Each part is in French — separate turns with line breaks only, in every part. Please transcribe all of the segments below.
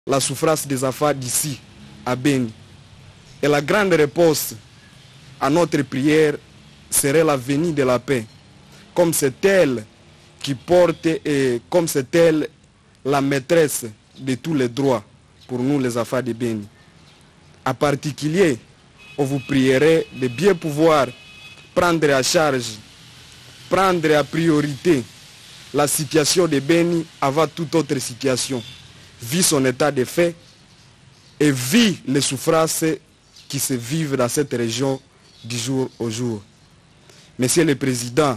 la souffrance des enfants d'ici à Beni. Et la grande réponse à notre prière serait la venue de la paix, comme c'est elle qui porte et comme c'est elle la maîtresse de tous les droits pour nous les enfants de Beni. En particulier, on vous prierait de bien pouvoir prendre à charge, prendre à priorité la situation de Beni avant toute autre situation, vu son état de fait et vu les souffrances qui se vivent dans cette région du jour au jour. Monsieur le Président,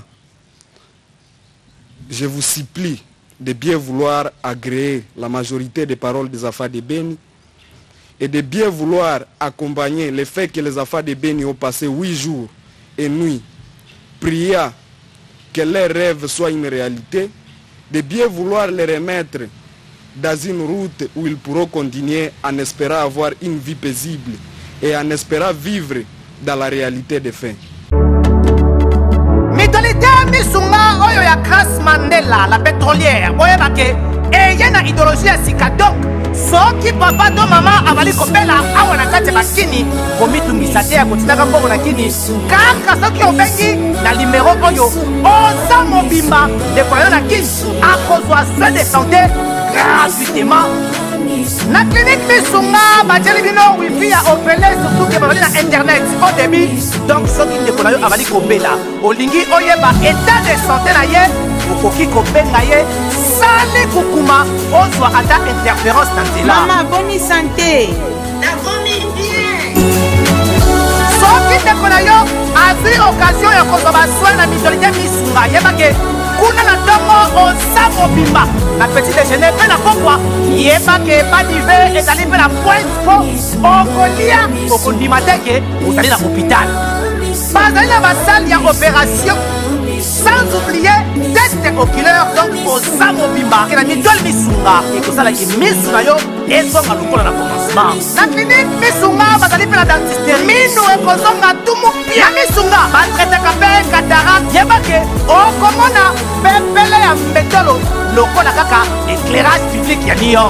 je vous supplie de bien vouloir agréer la majorité des paroles des enfants de Beni et de bien vouloir accompagner le fait que les enfants de Beni ont passé 8 jours et nuits priant que leurs rêves soient une réalité, de bien vouloir les remettre dans une route où ils pourront continuer en espérant avoir une vie paisible et en espérant vivre dans la réalité des faits.
Mentalité misunga oyo ya Grace Mandela, la pétrolière, oyebake eyena idéologie ya sika donc soki papa to mama avali kopela awa na kati bakini komitungisa te ya kotinaka mbongo na kini kaka soki obengi na numéro oyo oza mobimba ndeko yo na kini akozwa soin de santé gratuitement na clinique misunga batieli bino wifi ya opele surtout ke babali na internet au début donc soki ndeko na yo avali kopela olingi oyeba état de santé na ye okoki kobenga ye sale kukuma ozwa ata interférence na nzela.
Mama boni santé
nakomi bien
soki ndeko na yo azwi occasion ya kozwa basoi na mitolite misunga yebake kuna na ntongo oza mobimba na petit déjeuner mpe na pokwa yebake badive ezali mpe na pointe po okolia okondima teke ozali na hôpital bazali na basale ya opération sans oublier test oculaire donc oza mobimba ke na mitole misunga ekosalaki misu na yo ezonga lokola na commencement na clinique misunga bazali mpe na dentiste minu ekozonga tumu pia misunga batretaka mpe cataracte yebake okomona pepele ya mbetolo lokola kaka éclairage public ya New York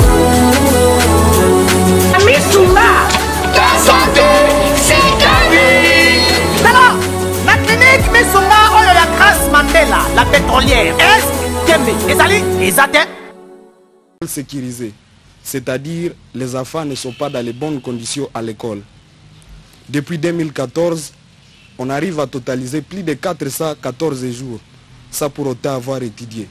misunga santé
alors la clinique misunga oyo ya Grace Mandela, la pétrolière est Kembe ezali ezate
Sécurisé, c'est-à-dire les enfants ne sont pas dans les bonnes conditions à l'école. Depuis 2014, on arrive à totaliser plus de 414 jours sans pour autant avoir étudié.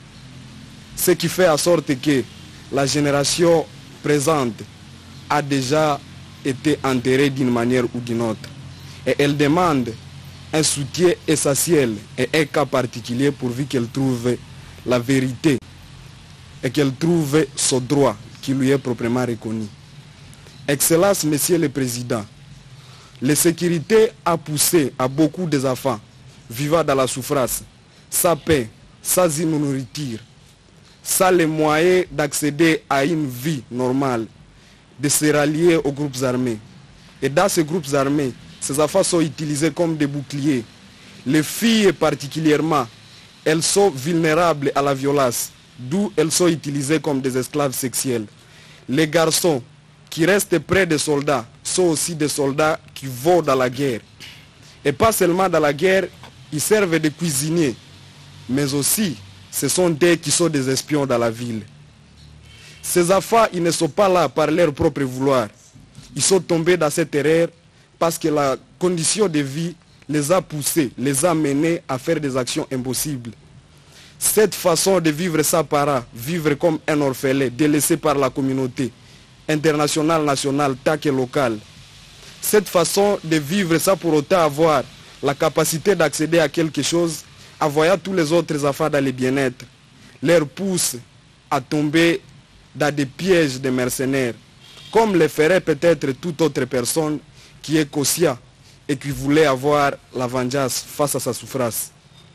Ce qui fait en sorte que la génération présente a déjà été enterrée d'une manière ou d'une autre. Et elle demande un soutien essentiel et un cas particulier pourvu qu'elle trouve la vérité et qu'elle trouve son droit qui lui est proprement reconnu. Excellence, Monsieur le Président, la sécurité a poussé à beaucoup des enfants vivant dans la souffrance, sans paix, sans une nourriture, sans les moyens d'accéder à une vie normale, de se rallier aux groupes armés. Et dans ces groupes armés, ces enfants sont utilisés comme des boucliers. Les filles particulièrement, elles sont vulnérables à la violence, d'où elles sont utilisées comme des esclaves sexuels. Les garçons qui restent près des soldats sont aussi des soldats qui vont dans la guerre. Et pas seulement dans la guerre, ils servent de cuisiniers, mais aussi ce sont eux qui sont des espions dans la ville. Ces enfants, ils ne sont pas là par leur propre vouloir. Ils sont tombés dans cette erreur parce que la condition de vie les a poussés, les a menés à faire des actions impossibles. Cette façon de vivre sans parents, vivre comme un orphelin, délaissé par la communauté internationale, nationale, tant que locale. Cette façon de vivre sans pour autant avoir la capacité d'accéder à quelque chose, en voyant tous les autres enfants dans le bien-être, leur pousse à tomber dans des pièges de mercenaires, comme le ferait peut-être toute autre personne qui est conscient et qui voulait avoir la vengeance face à sa souffrance.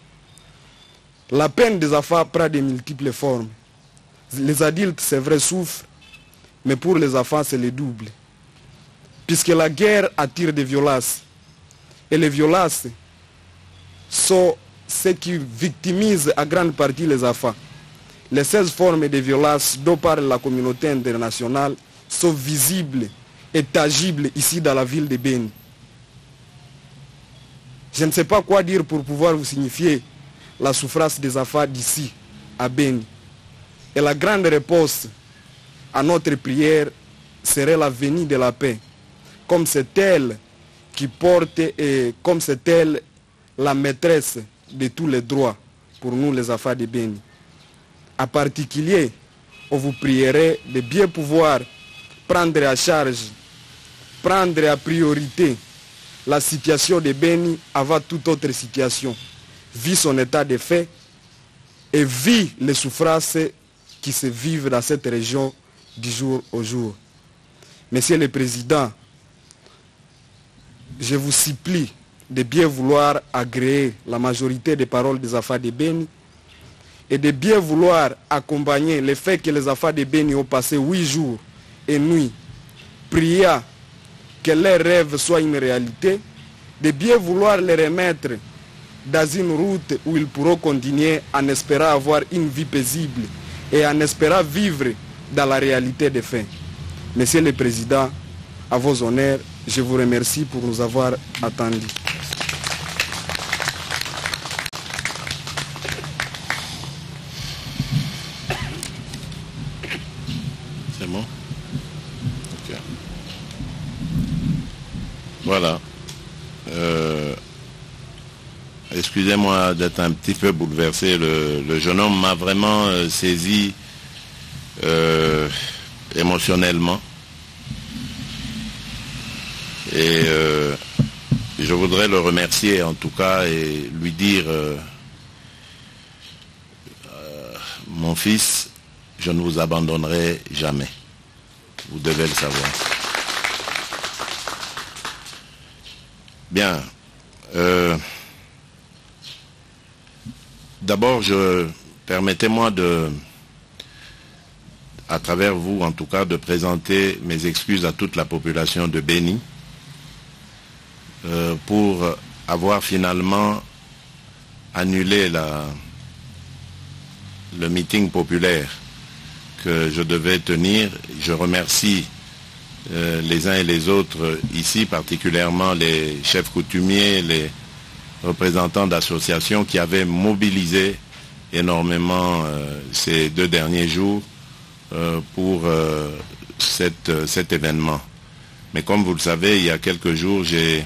La peine des enfants prend de multiples formes. Les adultes, c'est vrai, souffrent, mais pour les enfants, c'est le double. Puisque la guerre attire des violences. Et les violences sont ce qui victimise à grande partie les enfants. Les 16 formes de violence dont parle la communauté internationale sont visibles et tangibles ici dans la ville de Beni. Je ne sais pas quoi dire pour pouvoir vous signifier la souffrance des enfants d'ici, à Beni. Et la grande réponse à notre prière serait la venue de la paix, comme c'est elle qui porte et comme c'est elle la maîtresse de tous les droits pour nous les enfants de Beni. En particulier, on vous prierait de bien pouvoir prendre à charge, prendre à priorité la situation de Beni avant toute autre situation, vu son état de fait et vu les souffrances qui se vivent dans cette région du jour au jour. Monsieur le Président, je vous supplie de bien vouloir agréer la majorité des paroles des enfants de Beni et de bien vouloir accompagner le fait que les enfants de Beni ont passé 8 jours et nuits priant que leurs rêves soient une réalité, de bien vouloir les remettre dans une route où ils pourront continuer en espérant avoir une vie paisible et en espérant vivre dans la réalité des faits. Monsieur le Président, à vos honneurs, je vous remercie pour nous avoir attendus.
C'est bon? Ok. Voilà. Excusez-moi d'être un petit peu bouleversé. Le jeune homme m'a vraiment saisi émotionnellement. Et je voudrais le remercier en tout cas et lui dire mon fils, je ne vous abandonnerai jamais. Vous devez le savoir. Bien. D'abord, permettez-moi à travers vous en tout cas, de présenter mes excuses à toute la population de Beni pour avoir finalement annulé le meeting populaire que je devais tenir. Je remercie les uns et les autres ici, particulièrement les chefs coutumiers, les représentants d'associations qui avaient mobilisé énormément ces 2 derniers jours pour cet événement. Mais comme vous le savez, il y a quelques jours, j'ai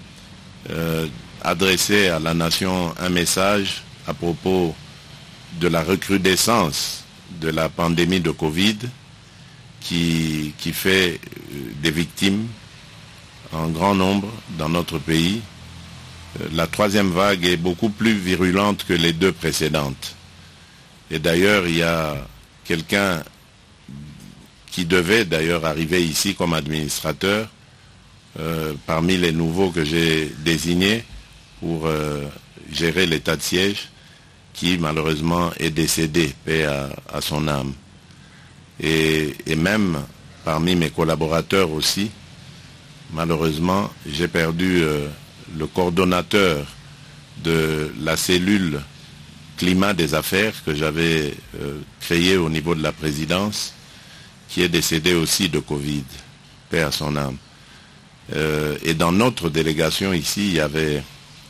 adressé à la nation un message à propos de la recrudescence de la pandémie de Covid qui fait des victimes en grand nombre dans notre pays. La 3e vague est beaucoup plus virulente que les 2 précédentes. Et d'ailleurs, il y a quelqu'un qui devait d'ailleurs arriver ici comme administrateur, parmi les nouveaux que j'ai désignés pour gérer l'état de siège, qui malheureusement est décédé, paix à son âme. Et même parmi mes collaborateurs aussi, malheureusement, j'ai perdu le coordonnateur de la cellule climat des affaires que j'avais créée au niveau de la présidence, qui est décédé aussi de Covid, paix à son âme. Et dans notre délégation ici, il y avait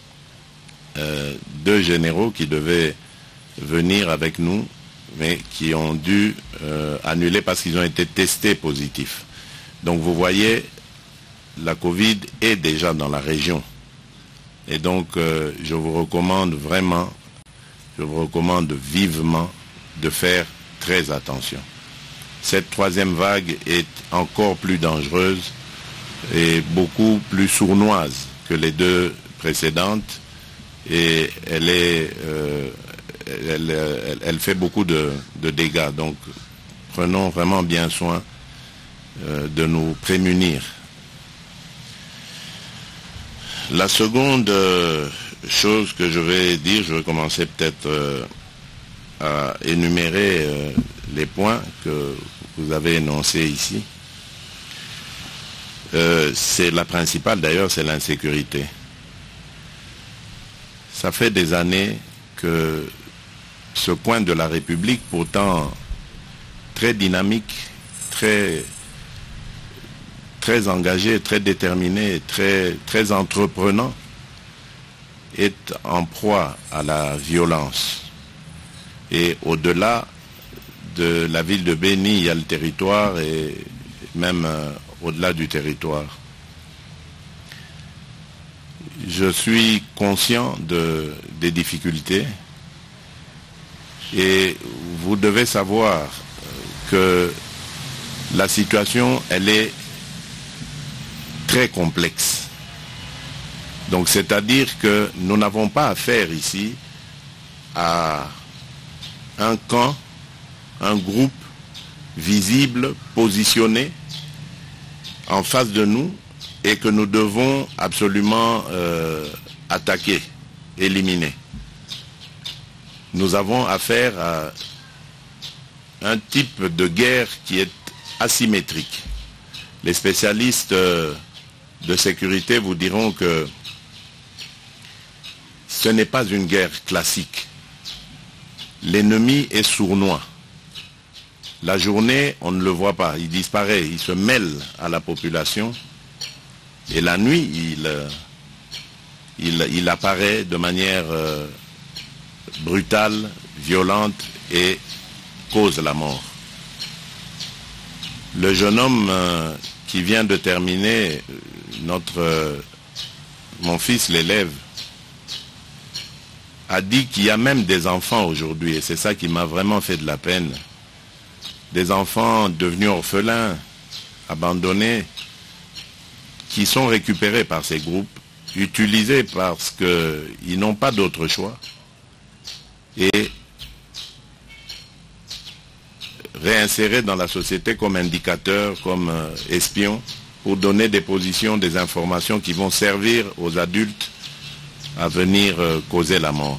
2 généraux qui devaient venir avec nous, mais qui ont dû annuler parce qu'ils ont été testés positifs. Donc vous voyez, la Covid est déjà dans la région. Et donc je vous recommande vraiment, je vous recommande vivement de faire très attention. Cette 3e vague est encore plus dangereuse et beaucoup plus sournoise que les 2 précédentes, et elle fait beaucoup de dégâts. Donc prenons vraiment bien soin de nous prémunir. La seconde chose que je vais dire, je vais commencer peut-être à énumérer les points que vous avez énoncés ici. C'est la principale d'ailleurs, c'est l'insécurité. Ça fait des années que ce coin de la République, pourtant très dynamique, très engagé, très déterminé, très entreprenant, est en proie à la violence. Et au-delà de la ville de Béni, il y a le territoire et même au-delà du territoire. Je suis conscient des difficultés et vous devez savoir que la situation, elle est très complexe. Donc c'est-à-dire que nous n'avons pas affaire ici à un camp, un groupe visible, positionné en face de nous et que nous devons absolument attaquer, éliminer. Nous avons affaire à un type de guerre qui est asymétrique. Les spécialistes de sécurité vous diront que ce n'est pas une guerre classique. L'ennemi est sournois. La journée, on ne le voit pas, il disparaît, il se mêle à la population. Et la nuit, il apparaît de manière brutale, violente et cause la mort. Le jeune homme qui vient de terminer, mon fils l'élève, a dit qu'il y a même des enfants aujourd'hui, et c'est ça qui m'a vraiment fait de la peine. Des enfants devenus orphelins, abandonnés, qui sont récupérés par ces groupes, utilisés parce qu'ils n'ont pas d'autre choix, et réinsérés dans la société comme indicateurs, comme espions, pour donner des positions, des informations qui vont servir aux adultes à venir causer la mort.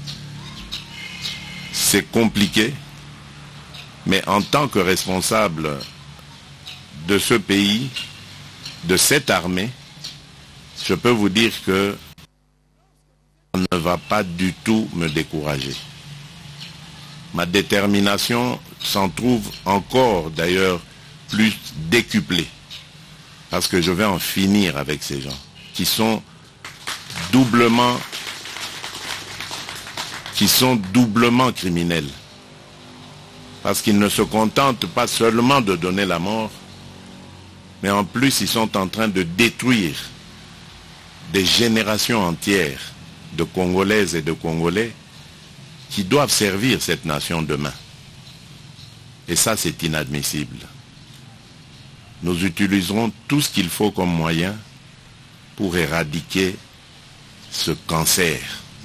C'est compliqué, mais en tant que responsable de ce pays, de cette armée, je peux vous dire que ça ne va pas du tout me décourager. Ma détermination s'en trouve encore d'ailleurs plus décuplée, parce que je vais en finir avec ces gens qui sont doublement criminels, parce qu'ils ne se contentent pas seulement de donner la mort, mais en plus ils sont en train de détruire des générations entières de Congolaises et de Congolais qui doivent servir cette nation demain. Et ça, c'est inadmissible. Nous utiliserons tout ce qu'il faut comme moyen pour éradiquer ce cancer.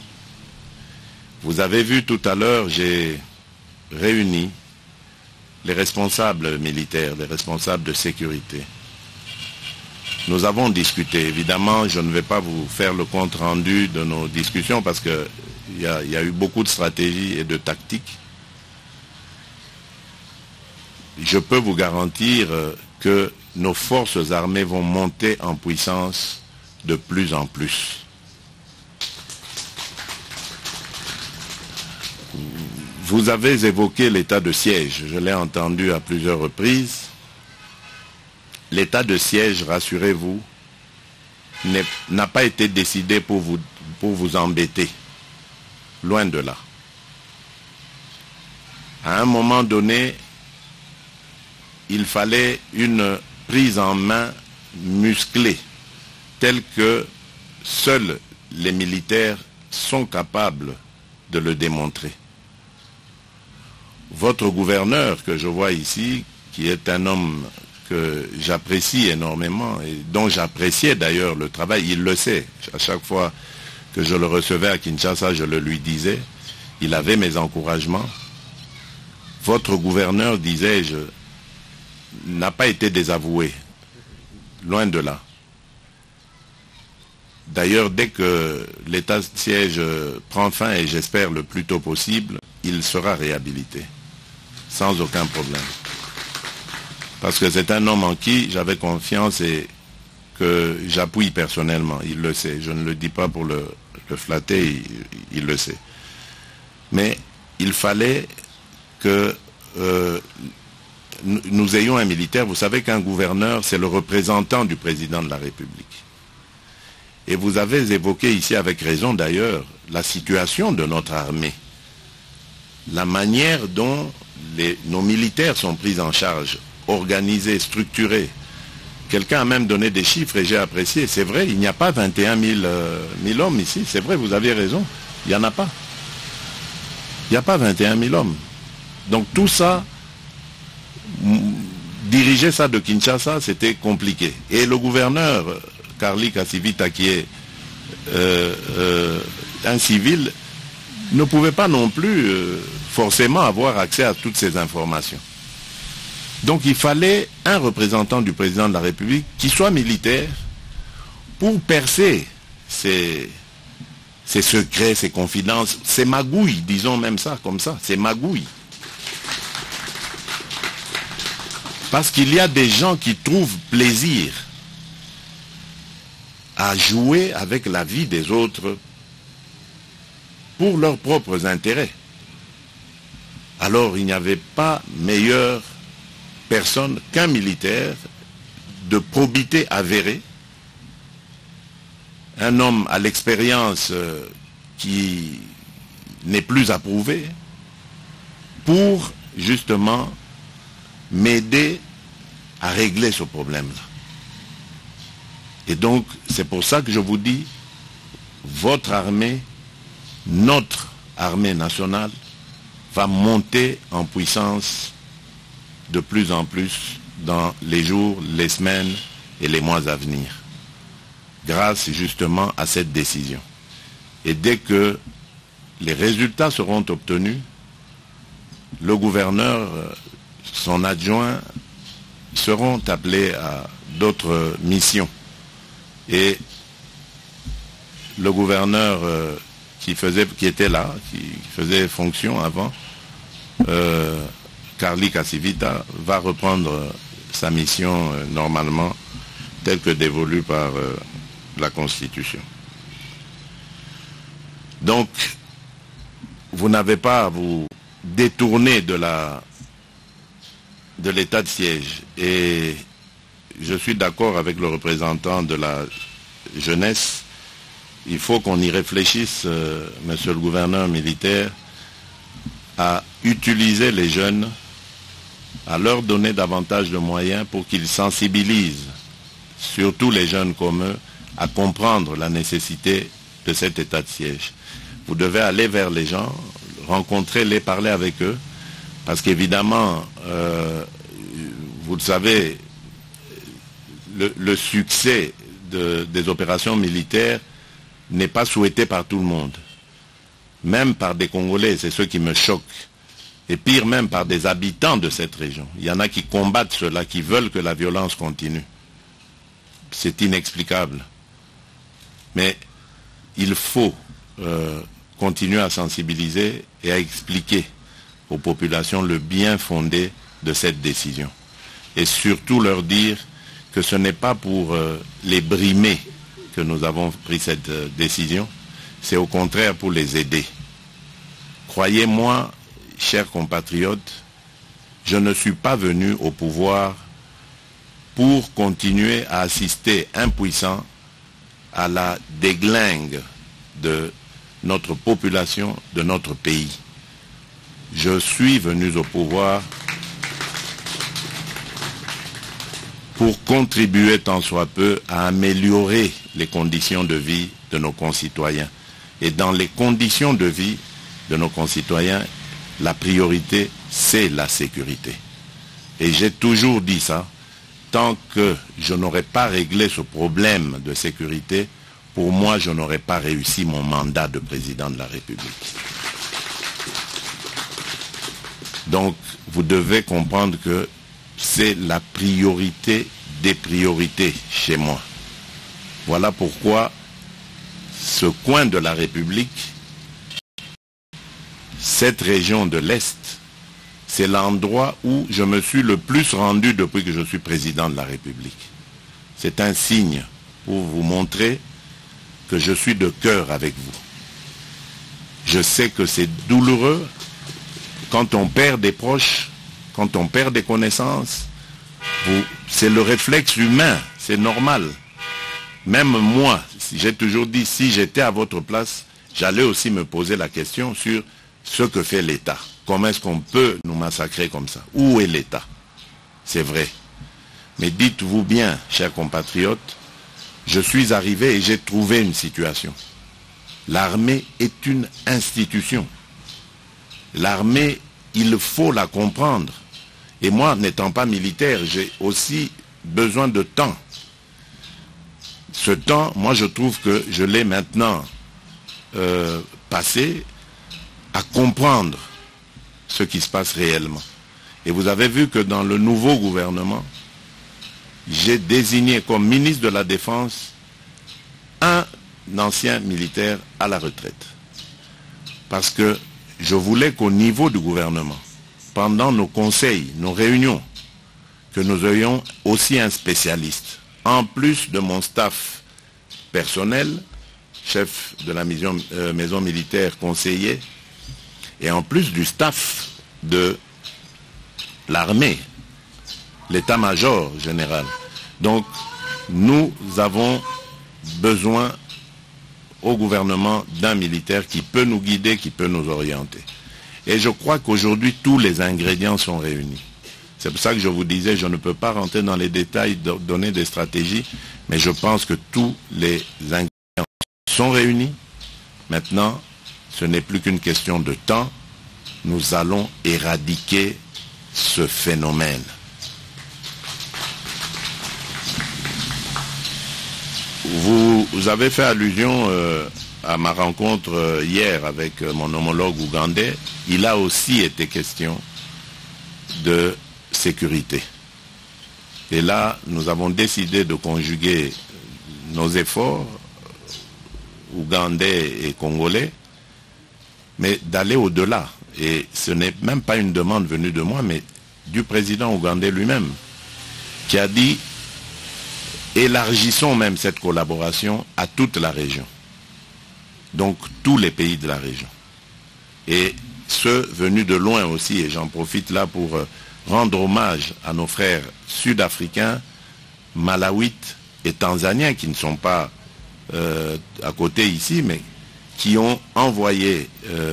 Vous avez vu tout à l'heure, j'ai réuni les responsables militaires, les responsables de sécurité. Nous avons discuté. Évidemment, je ne vais pas vous faire le compte rendu de nos discussions parce qu'il y a eu beaucoup de stratégies et de tactiques. Je peux vous garantir que nos forces armées vont monter en puissance de plus en plus. Vous avez évoqué l'état de siège, je l'ai entendu à plusieurs reprises. L'état de siège, rassurez-vous, n'a pas été décidé pour vous embêter. Loin de là. À un moment donné, il fallait une prise en main musclée, telle que seuls les militaires sont capables de le démontrer. Votre gouverneur, que je vois ici, qui est un homme que j'apprécie énormément, et dont j'appréciais d'ailleurs le travail, il le sait. À chaque fois que je le recevais à Kinshasa, je le lui disais, il avait mes encouragements. Votre gouverneur, disais-je, n'a pas été désavoué, loin de là. D'ailleurs, dès que l'état de siège prend fin, et j'espère le plus tôt possible, il sera réhabilité, sans aucun problème. Parce que c'est un homme en qui j'avais confiance et que j'appuie personnellement, il le sait. Je ne le dis pas pour le flatter, il le sait. Mais il fallait que nous ayons un militaire. Vous savez qu'un gouverneur, c'est le représentant du président de la République. Et vous avez évoqué ici, avec raison d'ailleurs, la situation de notre armée. La manière dont nos militaires sont pris en charge, organisés, structurés. Quelqu'un a même donné des chiffres et j'ai apprécié. C'est vrai, il n'y a pas 21 000 hommes ici. C'est vrai, vous avez raison. Il n'y en a pas. Il n'y a pas 21 000 hommes. Donc tout ça, diriger ça de Kinshasa, c'était compliqué. Et le gouverneur, Carly Kasivita, qui est un civil, ne pouvait pas non plus forcément avoir accès à toutes ces informations. Donc il fallait un représentant du président de la République qui soit militaire pour percer ces secrets, ces confidences, ces magouilles, disons même ça comme ça, ces magouilles. Parce qu'il y a des gens qui trouvent plaisir à jouer avec la vie des autres pour leurs propres intérêts. Alors il n'y avait pas meilleure personne qu'un militaire de probité avérée, un homme à l'expérience qui n'est plus approuvé, pour justement m'aider à régler ce problème-là. Et donc, c'est pour ça que je vous dis, votre armée, notre armée nationale, va monter en puissance de plus en plus dans les jours, les semaines et les mois à venir, grâce justement à cette décision. Et dès que les résultats seront obtenus, le gouverneur, son adjoint, seront appelés à d'autres missions. Et le gouverneur qui était là, qui faisait fonction avant, Carly Kasivita, va reprendre sa mission normalement telle que dévolue par la Constitution. Donc, vous n'avez pas à vous détourner de l'état de siège. Et je suis d'accord avec le représentant de la jeunesse. Il faut qu'on y réfléchisse, monsieur le gouverneur militaire, à utiliser les jeunes, à leur donner davantage de moyens pour qu'ils sensibilisent, surtout les jeunes comme eux, à comprendre la nécessité de cet état de siège. Vous devez aller vers les gens, rencontrer-les, parler avec eux, parce qu'évidemment, vous le savez, le succès des opérations militaires n'est pas souhaité par tout le monde. Même par des Congolais, c'est ce qui me choque. Et pire même par des habitants de cette région. Il y en a qui combattent cela, qui veulent que la violence continue. C'est inexplicable. Mais il faut continuer à sensibiliser et à expliquer aux populations le bien fondé de cette décision. Et surtout leur dire que ce n'est pas pour les brimer que nous avons pris cette décision, c'est au contraire pour les aider. Croyez-moi, chers compatriotes, je ne suis pas venu au pouvoir pour continuer à assister impuissant à la déglingue de notre population, de notre pays. Je suis venu au pouvoir pour contribuer tant soit peu à améliorer les conditions de vie de nos concitoyens. Et dans les conditions de vie de nos concitoyens, la priorité, c'est la sécurité. Et j'ai toujours dit ça, tant que je n'aurai pas réglé ce problème de sécurité, pour moi, je n'aurai pas réussi mon mandat de président de la République. Donc, vous devez comprendre que c'est la priorité des priorités chez moi. Voilà pourquoi ce coin de la République, cette région de l'Est, c'est l'endroit où je me suis le plus rendu depuis que je suis président de la République. C'est un signe pour vous montrer que je suis de cœur avec vous. Je sais que c'est douloureux, quand on perd des proches, quand on perd des connaissances, c'est le réflexe humain, c'est normal. Même moi, j'ai toujours dit, si j'étais à votre place, j'allais aussi me poser la question sur ce que fait l'État. Comment est-ce qu'on peut nous massacrer comme ça? Où est l'État? C'est vrai. Mais dites-vous bien, chers compatriotes, je suis arrivé et j'ai trouvé une situation. L'armée est une institution. L'armée, il faut la comprendre. Et moi, n'étant pas militaire, j'ai aussi besoin de temps. Ce temps, moi je trouve que je l'ai maintenant passé à comprendre ce qui se passe réellement. Et vous avez vu que dans le nouveau gouvernement, j'ai désigné comme ministre de la Défense un ancien militaire à la retraite. Parce que je voulais qu'au niveau du gouvernement, pendant nos conseils, nos réunions, que nous ayons aussi un spécialiste. En plus de mon staff personnel, chef de la maison militaire conseiller, et en plus du staff de l'armée, l'état-major général. Donc, nous avons besoin au gouvernement d'un militaire qui peut nous guider, qui peut nous orienter. Et je crois qu'aujourd'hui, tous les ingrédients sont réunis. C'est pour ça que je vous disais, je ne peux pas rentrer dans les détails, donner des stratégies, mais je pense que tous les ingrédients sont réunis. Maintenant, ce n'est plus qu'une question de temps. Nous allons éradiquer ce phénomène. Vous avez fait allusion à ma rencontre hier avec mon homologue ougandais. Il a aussi été question de sécurité. Et là, nous avons décidé de conjuguer nos efforts, ougandais et congolais, mais d'aller au-delà. Et ce n'est même pas une demande venue de moi, mais du président ougandais lui-même, qui a dit, élargissons même cette collaboration à toute la région. Donc tous les pays de la région. Et ceux venus de loin aussi, et j'en profite là pour rendre hommage à nos frères sud-africains, malawites et tanzaniens qui ne sont pas à côté ici, mais qui ont envoyé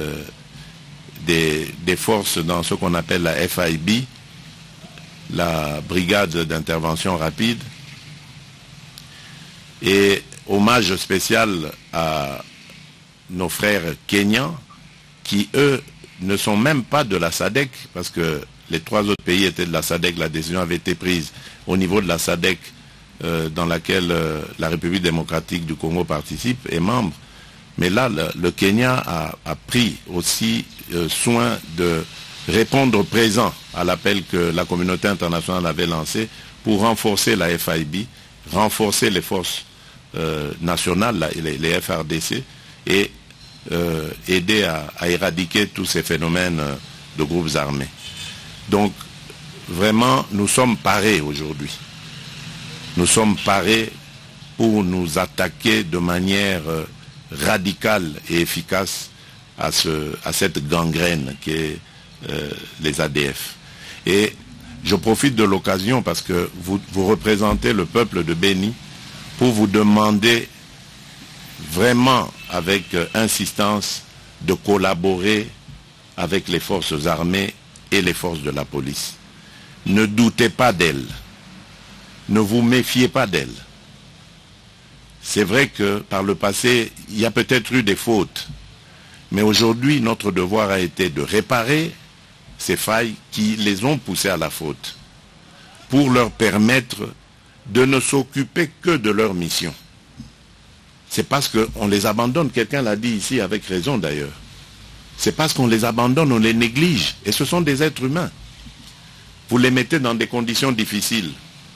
des forces dans ce qu'on appelle la FIB, la brigade d'intervention rapide. Et hommage spécial à nos frères kenyans qui, eux, ne sont même pas de la SADC, parce que les 3 autres pays étaient de la SADC, la décision avait été prise au niveau de la SADC dans laquelle la République démocratique du Congo participe, est membre. Mais là, le Kenya a pris aussi soin de répondre présent à l'appel que la communauté internationale avait lancé pour renforcer la FIB, renforcer les forces nationales, les FRDC, et aider à éradiquer tous ces phénomènes de groupes armés. Donc, vraiment, nous sommes parés aujourd'hui. Nous sommes parés pour nous attaquer de manière radicale et efficace à cette gangrène qui est les ADF. Et je profite de l'occasion parce que vous représentez le peuple de Béni pour vous demander vraiment avec insistance de collaborer avec les forces armées et les forces de la police. Ne doutez pas d'elles. Ne vous méfiez pas d'elles. C'est vrai que par le passé, il y a peut-être eu des fautes. Mais aujourd'hui, notre devoir a été de réparer ces failles qui les ont poussés à la faute, pour leur permettre de ne s'occuper que de leur mission. C'est parce qu'on les abandonne, quelqu'un l'a dit ici avec raison d'ailleurs. C'est parce qu'on les abandonne, on les néglige. Et ce sont des êtres humains. Vous les mettez dans des conditions difficiles.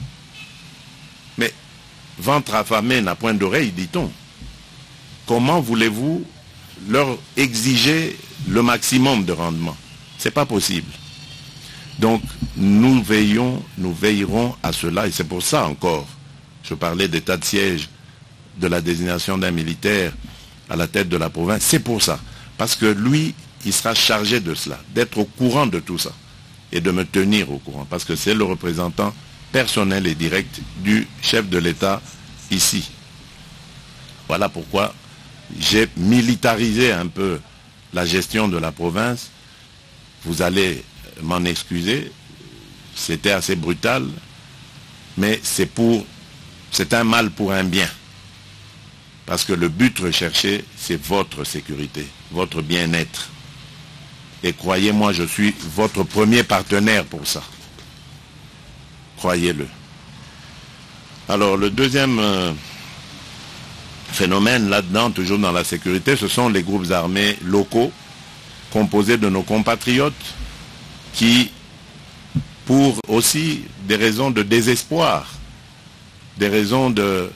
Mais ventre affamé n'a point d'oreille, dit-on. Comment voulez-vous leur exiger le maximum de rendement? Ce n'est pas possible. Donc nous veillerons à cela, et c'est pour ça encore, je parlais d'état de siège, de la désignation d'un militaire à la tête de la province, c'est pour ça. Parce que lui, il sera chargé de cela, d'être au courant de tout ça et de me tenir au courant, parce que c'est le représentant personnel et direct du chef de l'État ici. Voilà pourquoi j'ai militarisé un peu la gestion de la province. Vous allez m'en excuser, c'était assez brutal, mais c'est un mal pour un bien. Parce que le but recherché, c'est votre sécurité, votre bien-être. Et croyez-moi, je suis votre premier partenaire pour ça. Croyez-le. Alors, le deuxième phénomène là-dedans, toujours dans la sécurité, ce sont les groupes armés locaux, composés de nos compatriotes, qui, pour aussi des raisons de désespoir, des raisons de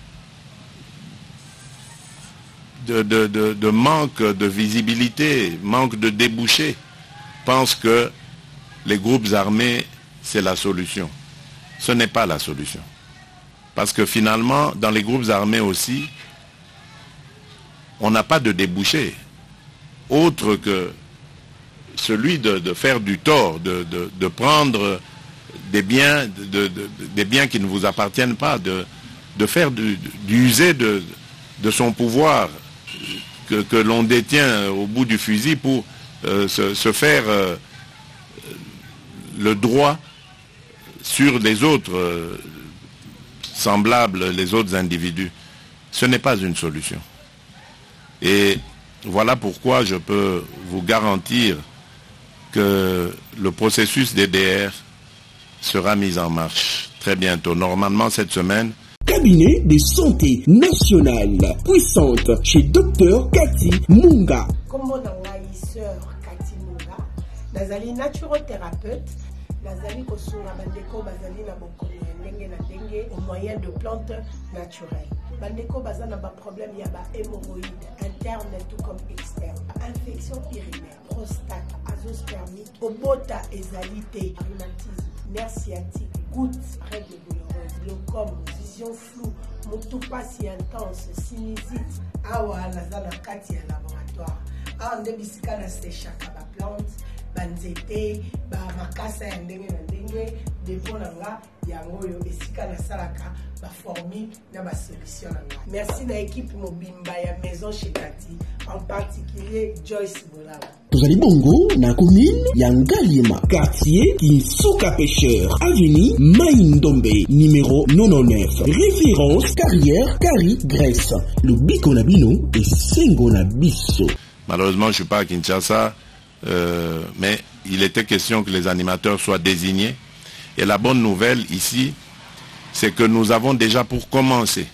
manque de visibilité, manque de débouchés, pensent que les groupes armés, c'est la solution. Ce n'est pas la solution. Parce que finalement, dans les groupes armés aussi, on n'a pas de débouché autre que celui de faire du tort, de prendre des biens, des biens qui ne vous appartiennent pas, de faire d'user de son pouvoir que l'on détient au bout du fusil pour se faire le droit sur les autres semblables, les autres individus. Ce n'est pas une solution. Et voilà pourquoi je peux vous garantir que le processus DDR sera mis en marche très bientôt. Normalement cette semaine.
Cabinet de santé nationale puissante chez Dr Cathy Munga.
Comme on a sœur Cathy Munga, nazali naturothérapeute, nazali kosunga bandeko bazali na bokono ndenge na ndenge au moyen de plantes naturelles. Bandeko bazana ba problème ya ba hémorroïdes interne tout comme externe, infection urinaire, prostate, azoospermie, obota ezalité, rhumatisme, nerf sciatique, gouttes, règles douloureuses, glaucome, vision floue, motopathie intense, sinusite. Awa nazana kati ya laboratoire. Awa nde bisika na séchaka ba plante, banzete, ba makasa ya ndenge na ndenge, depo na nga yango yo esika na salaka ba formule na ba solution na nga. Merci na équipe mobimba ya maison chez Cathy, en particulier Joyce Bolala.
Tozali bongo na commune ya Ngaliema, quartier Kinsuka Pêcheur, avenue Maïndombe, numéro 99. Référence carrière Kari Grèce. Le biko na bino et sengo na biso.
Malheureusement, je ne suis pas à Kinshasa, mais il était question que les animateurs soient désignés. Et la bonne nouvelle ici, c'est que nous avons déjà pour commencer,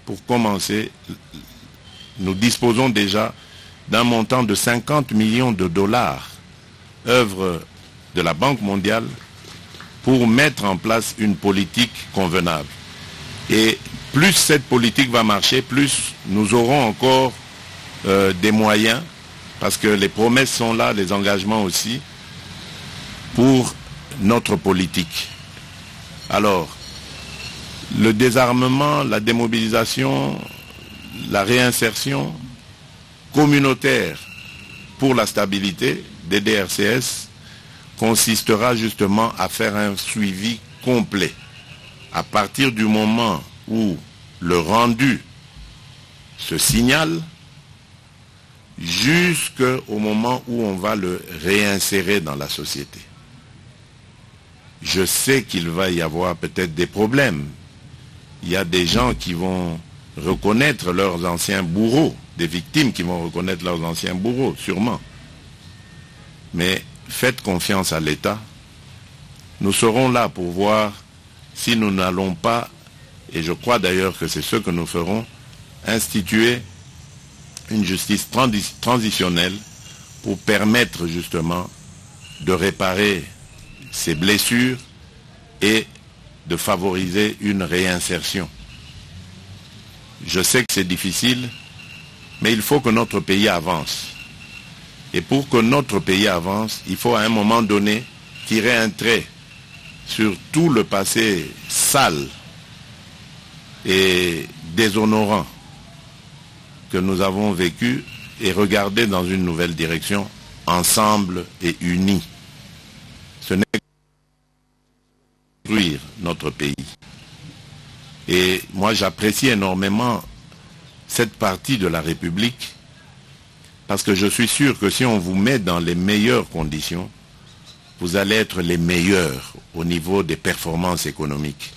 nous disposons déjà d'un montant de 50 millions de dollars, œuvre de la Banque mondiale, pour mettre en place une politique convenable. Et plus cette politique va marcher, plus nous aurons encore des moyens, parce que les promesses sont là, les engagements aussi, pour notre politique. Alors, le désarmement, la démobilisation, la réinsertion communautaire pour la stabilité des DRCS consistera justement à faire un suivi complet. À partir du moment où le rendu se signale, jusqu'au moment où on va le réinsérer dans la société. Je sais qu'il va y avoir peut-être des problèmes. Il y a des gens qui vont reconnaître leurs anciens bourreaux, des victimes qui vont reconnaître leurs anciens bourreaux, sûrement. Mais faites confiance à l'État. Nous serons là pour voir si nous n'allons pas, et je crois d'ailleurs que c'est ce que nous ferons, instituer une justice transitionnelle pour permettre justement de réparer ces blessures et de favoriser une réinsertion. Je sais que c'est difficile, mais il faut que notre pays avance. Et pour que notre pays avance, il faut à un moment donné tirer un trait sur tout le passé sale et déshonorant que nous avons vécu et regarder dans une nouvelle direction ensemble et unis. Ce n'est que construire notre pays. Et moi, j'apprécie énormément cette partie de la République parce que je suis sûr que si on vous met dans les meilleures conditions, vous allez être les meilleurs au niveau des performances économiques.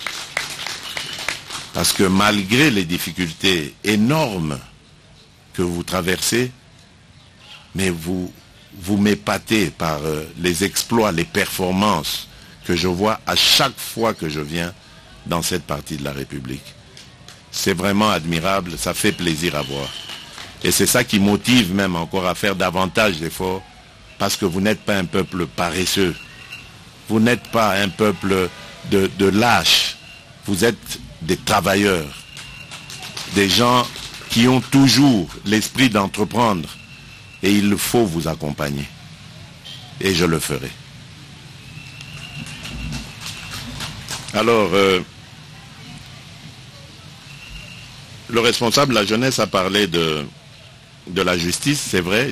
Parce que malgré les difficultés énormes que vous traversez, mais vous m'épatez par les exploits, les performances que je vois à chaque fois que je viens dans cette partie de la République. C'est vraiment admirable, ça fait plaisir à voir. Et c'est ça qui motive même encore à faire davantage d'efforts, parce que vous n'êtes pas un peuple paresseux, vous n'êtes pas un peuple de lâches, vous êtes des travailleurs, des gens qui ont toujours l'esprit d'entreprendre, et il faut vous accompagner. Et je le ferai. Alors, le responsable de la jeunesse a parlé de la justice, c'est vrai,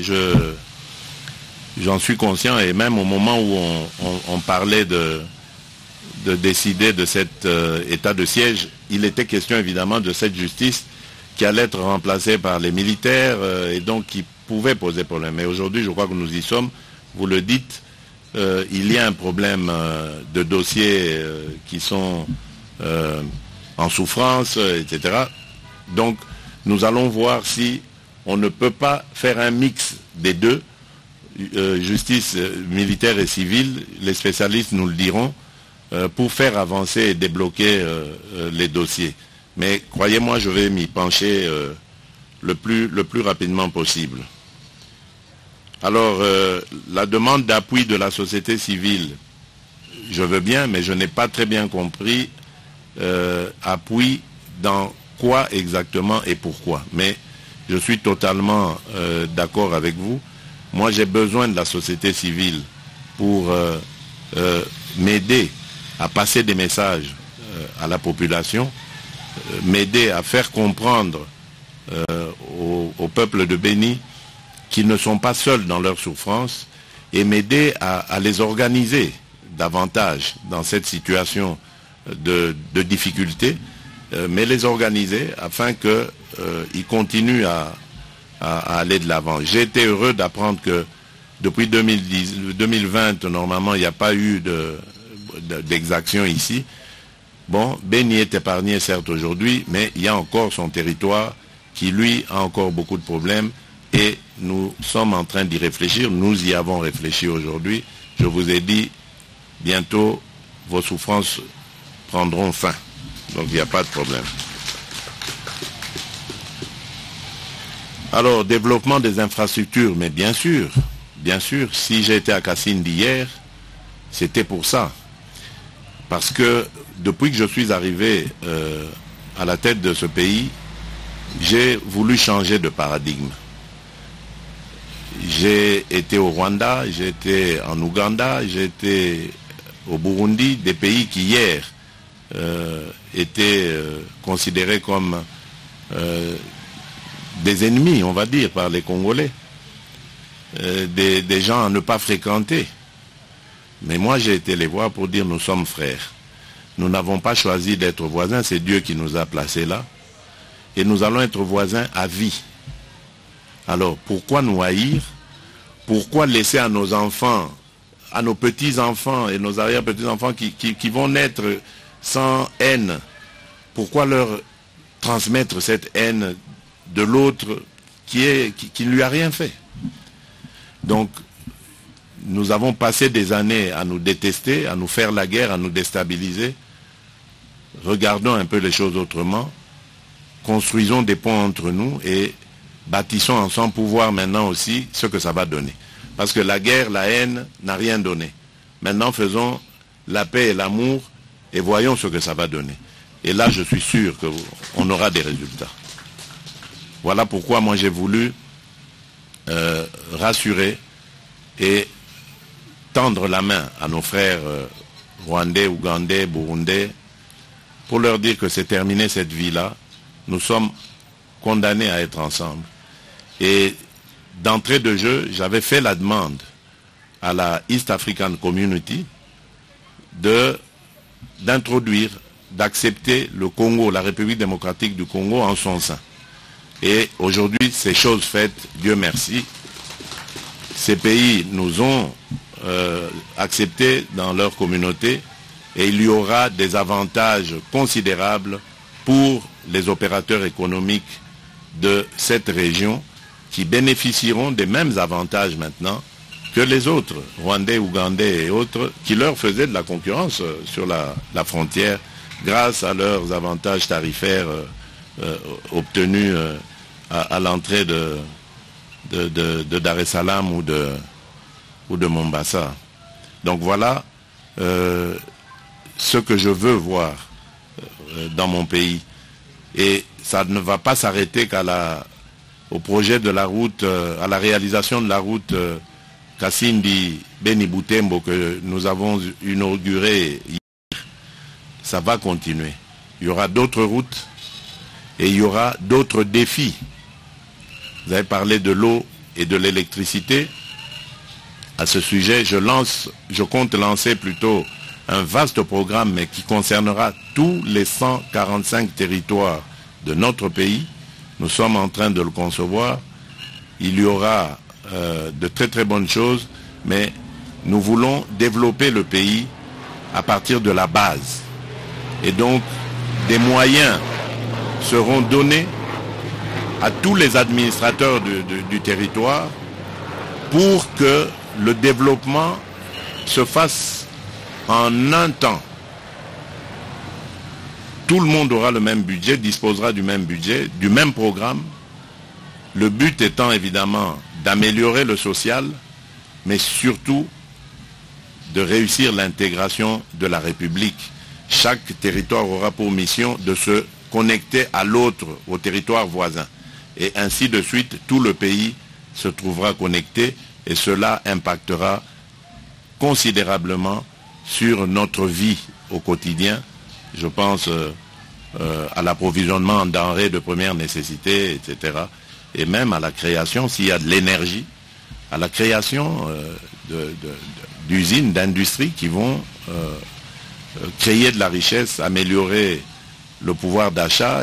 j'en suis conscient, et même au moment où on parlait de décider de cet état de siège, il était question évidemment de cette justice qui allait être remplacée par les militaires et donc qui pouvait poser problème. Mais aujourd'hui, je crois que nous y sommes, vous le dites, il y a un problème de dossiers qui sont en souffrance, etc. Donc, nous allons voir si on ne peut pas faire un mix des deux, justice militaire et civile, les spécialistes nous le diront, pour faire avancer et débloquer les dossiers. Mais croyez-moi, je vais m'y pencher le plus rapidement possible. Alors, la demande d'appui de la société civile, je veux bien, mais je n'ai pas très bien compris appui dans quoi exactement et pourquoi. Mais je suis totalement d'accord avec vous. Moi, j'ai besoin de la société civile pour m'aider à passer des messages à la population, m'aider à faire comprendre au peuple de Béni qu'ils ne sont pas seuls dans leur souffrance et m'aider à les organiser davantage dans cette situation de difficulté, mais les organiser afin qu'ils continuent à aller de l'avant. J'ai été heureux d'apprendre que depuis 2020, normalement, il n'y a pas eu d'exaction ici. Bon, Béni est épargné certes aujourd'hui, mais il y a encore son territoire qui, lui, a encore beaucoup de problèmes et nous sommes en train d'y réfléchir. Nous y avons réfléchi aujourd'hui. Je vous ai dit, bientôt, vos souffrances prendront fin. Donc, il n'y a pas de problème. Alors, développement des infrastructures, mais bien sûr, si j'ai été à Cassindi hier, c'était pour ça. Parce que depuis que je suis arrivé à la tête de ce pays, j'ai voulu changer de paradigme. J'ai été au Rwanda, j'ai été en Ouganda, j'ai été au Burundi, des pays qui hier étaient considérés comme des ennemis, on va dire, par les Congolais, des gens à ne pas fréquenter. Mais moi, j'ai été les voir pour dire nous sommes frères. Nous n'avons pas choisi d'être voisins, c'est Dieu qui nous a placés là. Et nous allons être voisins à vie. Alors, pourquoi nous haïr? Pourquoi laisser à nos enfants, à nos petits-enfants et nos arrière-petits-enfants qui vont naître sans haine? Pourquoi leur transmettre cette haine de l'autre qui ne lui a rien fait? Donc, nous avons passé des années à nous détester, à nous faire la guerre, à nous déstabiliser. Regardons un peu les choses autrement. Construisons des ponts entre nous et bâtissons ensemble pour voir maintenant aussi ce que ça va donner. Parce que la guerre, la haine n'a rien donné. Maintenant, faisons la paix et l'amour et voyons ce que ça va donner. Et là, je suis sûr qu'on aura des résultats. Voilà pourquoi moi j'ai voulu rassurer et tendre la main à nos frères rwandais, ougandais, burundais, pour leur dire que c'est terminé cette vie-là. Nous sommes condamnés à être ensemble. Et d'entrée de jeu, j'avais fait la demande à la East African Community d'introduire, d'accepter le Congo, la République démocratique du Congo en son sein. Et aujourd'hui, c'est chose faite, Dieu merci. Ces pays nous ont acceptés dans leur communauté et il y aura des avantages considérables pour les opérateurs économiques de cette région qui bénéficieront des mêmes avantages maintenant que les autres, Rwandais, Ougandais et autres, qui leur faisaient de la concurrence sur la frontière grâce à leurs avantages tarifaires obtenus à l'entrée de Dar es Salaam ou de Mombasa. Donc voilà ce que je veux voir dans mon pays. Et ça ne va pas s'arrêter au projet de la route, à la réalisation de la route Kasindi-Beni Butembo que nous avons inaugurée hier. Ça va continuer. Il y aura d'autres routes et il y aura d'autres défis. Vous avez parlé de l'eau et de l'électricité. À ce sujet, je compte lancer plutôt un vaste programme, mais qui concernera tous les 145 territoires de notre pays. Nous sommes en train de le concevoir. Il y aura de très très bonnes choses, mais nous voulons développer le pays à partir de la base. Et donc, des moyens seront donnés à tous les administrateurs du territoire pour que le développement se fasse en un temps. Tout le monde aura le même budget, disposera du même budget, du même programme. Le but étant évidemment d'améliorer le social, mais surtout de réussir l'intégration de la République. Chaque territoire aura pour mission de se connecter à l'autre, au territoire voisin. Et ainsi de suite, tout le pays se trouvera connecté et cela impactera considérablement sur notre vie au quotidien. Je pense à l'approvisionnement en denrées de première nécessité, etc. Et même à la création, s'il y a de l'énergie, à la création d'usines, d'industries qui vont créer de la richesse, améliorer le pouvoir d'achat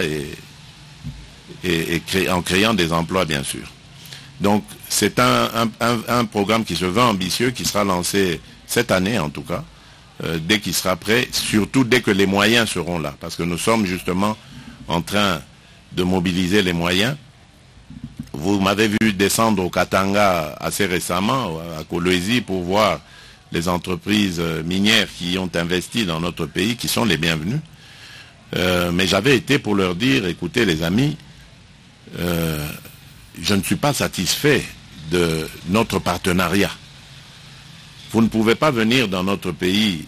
en créant des emplois, bien sûr. Donc, c'est un programme qui se veut ambitieux, qui sera lancé cette année, en tout cas, dès qu'il sera prêt, surtout dès que les moyens seront là. Parce que nous sommes justement en train de mobiliser les moyens. Vous m'avez vu descendre au Katanga assez récemment, à Kolwezi, pour voir les entreprises minières qui ont investi dans notre pays, qui sont les bienvenues. Mais j'avais été pour leur dire, écoutez les amis, je ne suis pas satisfait de notre partenariat. Vous ne pouvez pas venir dans notre pays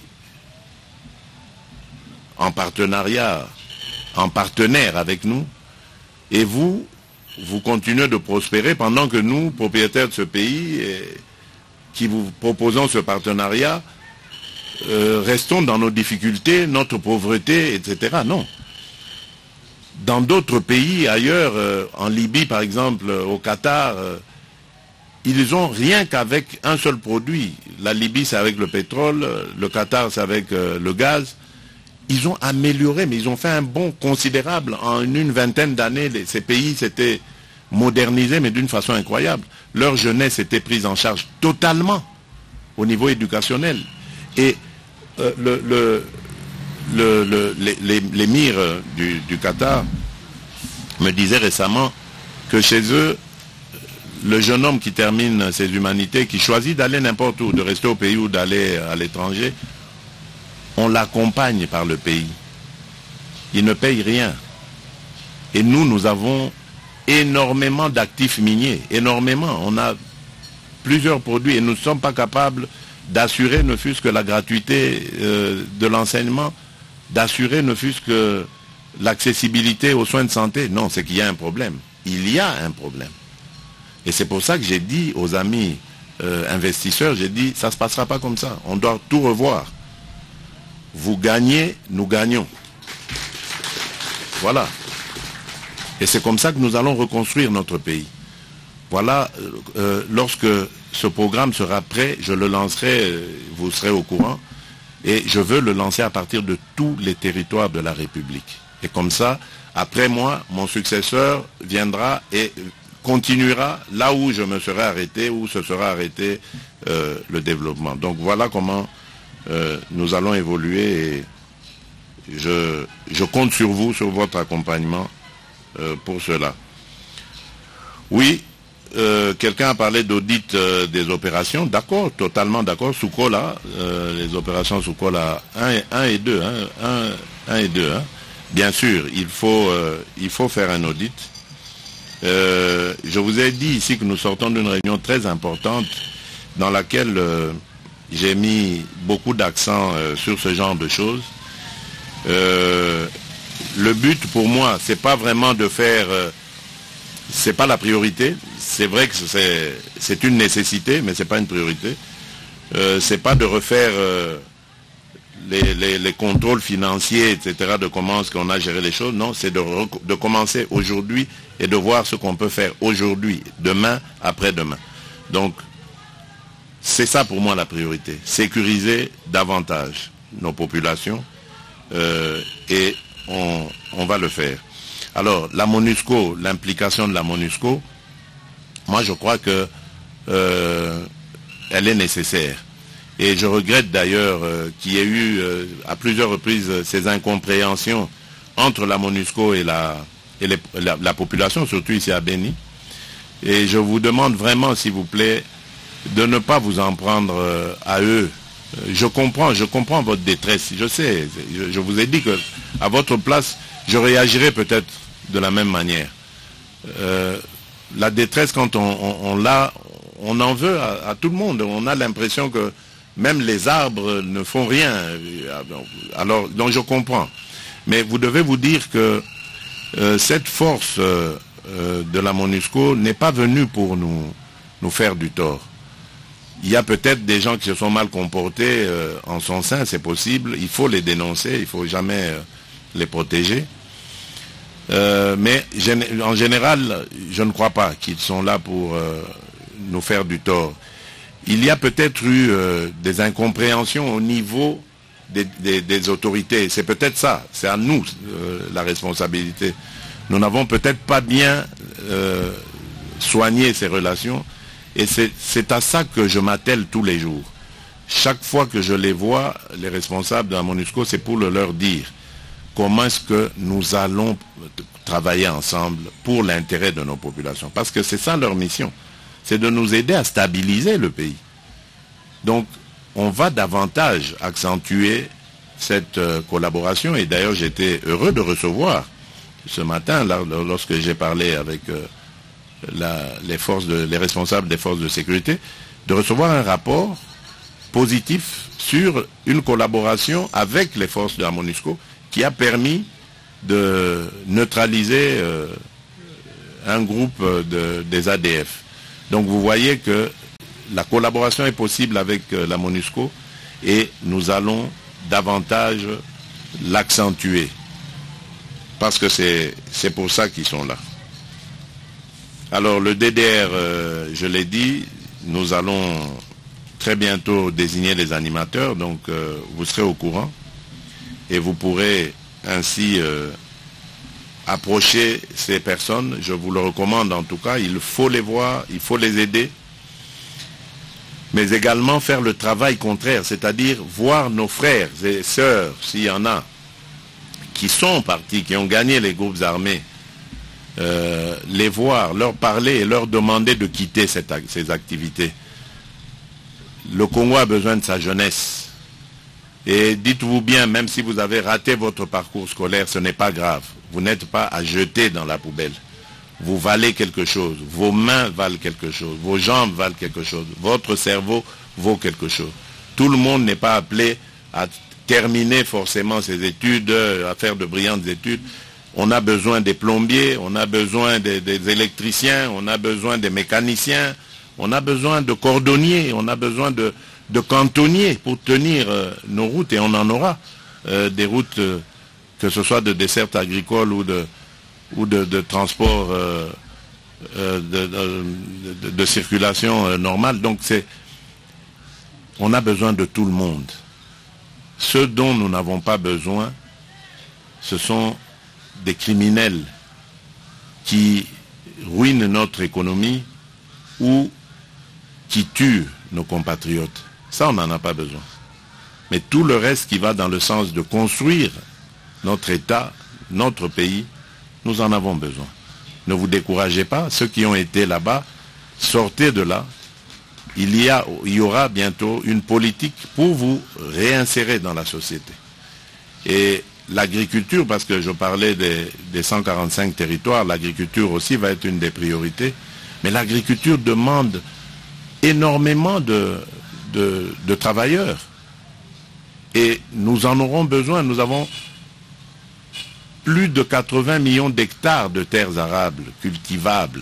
en partenariat, en partenaire avec nous, et vous continuez de prospérer pendant que nous, propriétaires de ce pays, qui vous proposons ce partenariat, restons dans nos difficultés, notre pauvreté, etc. Non. Dans d'autres pays ailleurs, en Libye par exemple, au Qatar, ils ont rien qu'avec un seul produit. La Libye c'est avec le pétrole, le Qatar c'est avec le gaz. Ils ont amélioré, mais ils ont fait un bond considérable. En une vingtaine d'années, ces pays s'étaient modernisés, mais d'une façon incroyable. Leur jeunesse était prise en charge totalement au niveau éducationnel. Et l'émir du Qatar me disait récemment que chez eux, le jeune homme qui termine ses humanités, qui choisit d'aller n'importe où, de rester au pays ou d'aller à l'étranger, on l'accompagne par le pays. Il ne paye rien. Et nous avons énormément d'actifs miniers, énormément. On a plusieurs produits et nous ne sommes pas capables d'assurer ne fût-ce que la gratuité de l'enseignement, d'assurer ne fût-ce que l'accessibilité aux soins de santé. Non, c'est qu'il y a un problème. Il y a un problème. Et c'est pour ça que j'ai dit aux amis investisseurs, j'ai dit, ça ne se passera pas comme ça. On doit tout revoir. Vous gagnez, nous gagnons. Voilà. Et c'est comme ça que nous allons reconstruire notre pays. Voilà, lorsque ce programme sera prêt, je le lancerai, vous serez au courant, et je veux le lancer à partir de tous les territoires de la République. Et comme ça, après moi, mon successeur viendra et continuera là où je me serai arrêté, où se sera arrêté le développement. Donc voilà comment nous allons évoluer, et je compte sur vous, sur votre accompagnement pour cela. Oui, quelqu'un a parlé d'audit des opérations. D'accord, totalement d'accord. Soukola, les opérations Soukola 1 et 2. 1 et 2. Bien sûr, il faut faire un audit. Je vous ai dit ici que nous sortons d'une réunion très importante dans laquelle j'ai mis beaucoup d'accent sur ce genre de choses. Le but pour moi, c'est pas vraiment de faire... c'est pas la priorité. C'est vrai que c'est une nécessité, mais c'est pas une priorité. C'est pas de refaire les contrôles financiers, etc., de comment est-ce qu'on a géré les choses. Non, c'est de commencer aujourd'hui et de voir ce qu'on peut faire aujourd'hui, demain, après-demain. Donc, c'est ça pour moi la priorité. Sécuriser davantage nos populations et on va le faire. Alors, la MONUSCO, l'implication de la MONUSCO, moi je crois que elle est nécessaire. Et je regrette d'ailleurs qu'il y ait eu à plusieurs reprises ces incompréhensions entre la MONUSCO et la population, surtout ici à Béni. Et je vous demande vraiment, s'il vous plaît, de ne pas vous en prendre à eux. Je comprends votre détresse, je sais, je vous ai dit que à votre place, je réagirais peut-être de la même manière. La détresse, quand on l'a, on en veut à tout le monde. On a l'impression que même les arbres ne font rien. Alors, donc je comprends. Mais vous devez vous dire que cette force de la MONUSCO n'est pas venue pour nous faire du tort. Il y a peut-être des gens qui se sont mal comportés en son sein, c'est possible. Il faut les dénoncer, il ne faut jamais les protéger. Mais en général, je ne crois pas qu'ils sont là pour nous faire du tort. Il y a peut-être eu des incompréhensions au niveau des autorités. C'est peut-être ça, c'est à nous la responsabilité. Nous n'avons peut-être pas bien soigné ces relations. Et c'est à ça que je m'attelle tous les jours. Chaque fois que je les vois, les responsables de la MONUSCO, c'est pour leur dire comment est-ce que nous allons travailler ensemble pour l'intérêt de nos populations. Parce que c'est ça leur mission. C'est de nous aider à stabiliser le pays. Donc, on va davantage accentuer cette collaboration. Et d'ailleurs, j'étais heureux de recevoir ce matin, lorsque j'ai parlé avec... les responsables des forces de sécurité, de recevoir un rapport positif sur une collaboration avec les forces de la MONUSCO qui a permis de neutraliser un groupe des ADF. Donc vous voyez que la collaboration est possible avec la MONUSCO et nous allons davantage l'accentuer parce que c'est pour ça qu'ils sont là. Alors le DDR, je l'ai dit, nous allons très bientôt désigner les animateurs, donc vous serez au courant et vous pourrez ainsi approcher ces personnes. Je vous le recommande en tout cas, il faut les voir, il faut les aider, mais également faire le travail contraire, c'est-à-dire voir nos frères et sœurs, s'il y en a, qui sont partis, qui ont gagné les groupes armés, les voir, leur parler et leur demander de quitter ces activités. Le Congo a besoin de sa jeunesse. Et dites-vous bien, même si vous avez raté votre parcours scolaire, ce n'est pas grave. Vous n'êtes pas à jeter dans la poubelle. Vous valez quelque chose. Vos mains valent quelque chose. Vos jambes valent quelque chose. Votre cerveau vaut quelque chose. Tout le monde n'est pas appelé à terminer forcément ses études, à faire de brillantes études. On a besoin des plombiers, on a besoin des électriciens, on a besoin des mécaniciens, on a besoin de cordonniers, on a besoin de cantonniers pour tenir nos routes, et on en aura des routes, que ce soit de desserte agricole ou de transport de circulation normale. Donc on a besoin de tout le monde. Ce dont nous n'avons pas besoin, ce sont des criminels qui ruinent notre économie ou qui tuent nos compatriotes. Ça, on n'en a pas besoin. Mais tout le reste qui va dans le sens de construire notre État, notre pays, nous en avons besoin. Ne vous découragez pas, ceux qui ont été là-bas, sortez de là. Il y aura bientôt une politique pour vous réinsérer dans la société. Et l'agriculture, parce que je parlais des 145 territoires, l'agriculture aussi va être une des priorités. Mais l'agriculture demande énormément de travailleurs. Et nous en aurons besoin. Nous avons plus de 80 millions d'hectares de terres arables cultivables.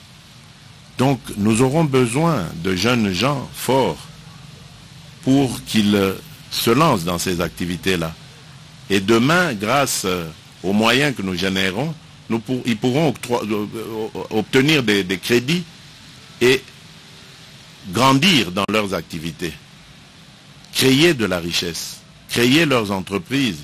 Donc nous aurons besoin de jeunes gens forts pour qu'ils se lancent dans ces activités-là. Et demain, grâce aux moyens que nous générons, ils pourront obtenir des crédits et grandir dans leurs activités, créer de la richesse, créer leurs entreprises.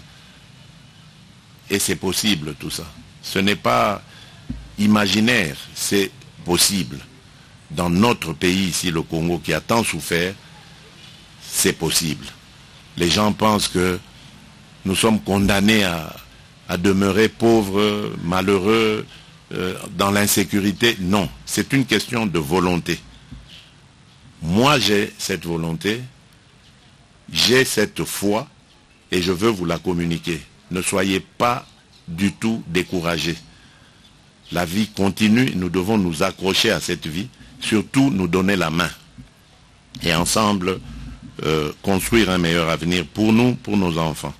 Et c'est possible tout ça. Ce n'est pas imaginaire, c'est possible. Dans notre pays ici, le Congo, qui a tant souffert, c'est possible. Les gens pensent que nous sommes condamnés à demeurer pauvres, malheureux, dans l'insécurité. Non, c'est une question de volonté. Moi, j'ai cette volonté, j'ai cette foi, et je veux vous la communiquer. Ne soyez pas du tout découragés. La vie continue, nous devons nous accrocher à cette vie, surtout nous donner la main. Et ensemble, construire un meilleur avenir pour nous, pour nos enfants.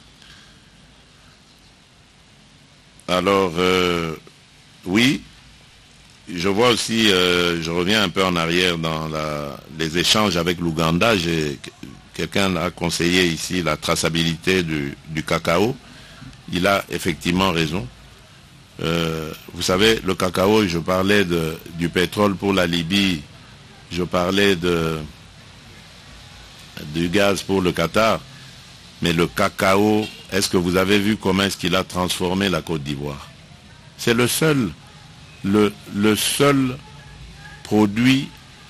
Alors, oui, je vois aussi, je reviens un peu en arrière dans les échanges avec l'Ouganda. Quelqu'un a conseillé ici la traçabilité du cacao. Il a effectivement raison. Vous savez, le cacao, je parlais du pétrole pour la Libye, je parlais du gaz pour le Qatar, mais le cacao, est-ce que vous avez vu comment est-ce qu'il a transformé la Côte d'Ivoire? C'est le seul produit,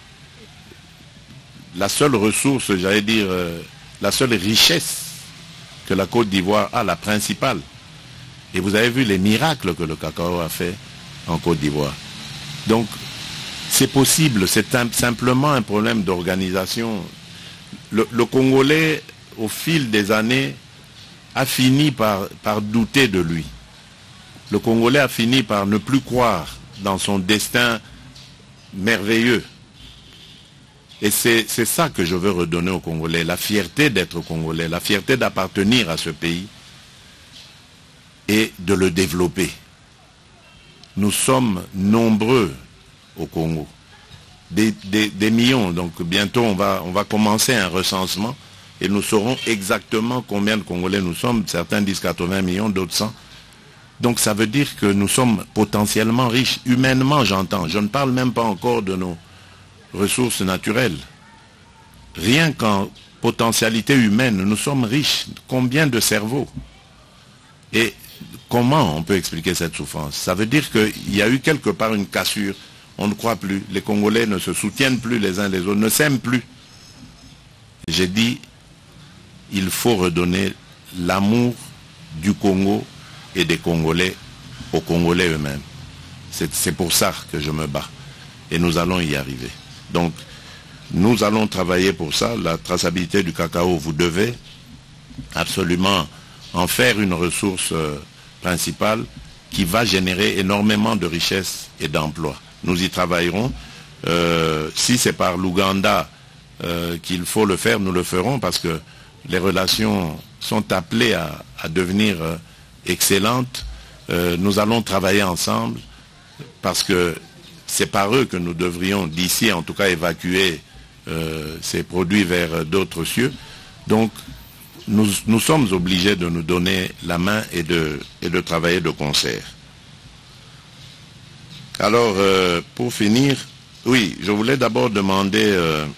la seule ressource, j'allais dire, la seule richesse que la Côte d'Ivoire a, la principale. Et vous avez vu les miracles que le cacao a fait en Côte d'Ivoire. Donc, c'est possible, c'est simplement un problème d'organisation. Le Congolais, au fil des années, a fini par douter de lui. Le Congolais a fini par ne plus croire dans son destin merveilleux. Et c'est ça que je veux redonner aux Congolais, la fierté d'être Congolais, la fierté d'appartenir à ce pays et de le développer. Nous sommes nombreux au Congo, des millions, donc bientôt on va commencer un recensement et nous saurons exactement combien de Congolais nous sommes. Certains disent 80 millions, d'autres 100. Donc ça veut dire que nous sommes potentiellement riches, humainement j'entends. Je ne parle même pas encore de nos ressources naturelles. Rien qu'en potentialité humaine, nous sommes riches. Combien de cerveaux? Et comment on peut expliquer cette souffrance? Ça veut dire qu'il y a eu quelque part une cassure. On ne croit plus. Les Congolais ne se soutiennent plus les uns les autres, ne s'aiment plus. J'ai dit, il faut redonner l'amour du Congo et des Congolais aux Congolais eux-mêmes. C'est pour ça que je me bats. Et nous allons y arriver. Donc, nous allons travailler pour ça. La traçabilité du cacao, vous devez absolument en faire une ressource principale qui va générer énormément de richesses et d'emplois. Nous y travaillerons. Si c'est par l'Ouganda qu'il faut le faire, nous le ferons parce que les relations sont appelées à devenir excellentes. Nous allons travailler ensemble parce que c'est par eux que nous devrions d'ici en tout cas évacuer ces produits vers d'autres cieux. Donc nous sommes obligés de nous donner la main et de travailler de concert. Alors, pour finir, oui, je voulais d'abord demander